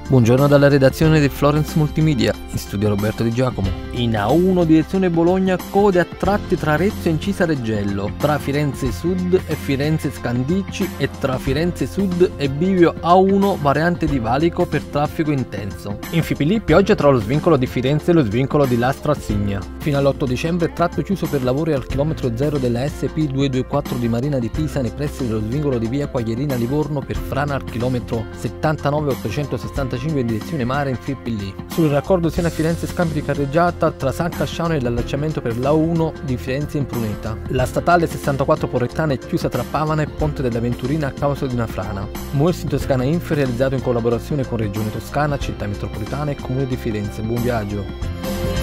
Buongiorno dalla redazione di Florence Multimedia, in studio Roberto Di Giacomo. In A1 direzione Bologna, code a tratti tra Arezzo e Incisa Reggello, tra Firenze Sud e Firenze Scandicci e tra Firenze Sud e Bivio A1 variante di valico per traffico intenso. In Fipili pioggia tra lo svincolo di Firenze e lo svincolo di Lastra Assigna. Fino all'8 dicembre tratto chiuso per lavori al chilometro 0 della SP224 di Marina di Pisa nei pressi dello svincolo di via Quaglierina Livorno per frana al chilometro 79,865 in direzione mare in Fipili. Sul raccordo Siena Firenze scambio di carreggiata tra San Casciano e l'allacciamento per l'A1 di Firenze in Pruneta. La statale 64 Porrettana è chiusa tra Pavana e Ponte della Venturina a causa di una frana. Muoversi in Toscana Info realizzato in collaborazione con Regione Toscana, Città Metropolitana e Comune di Firenze. Buon viaggio!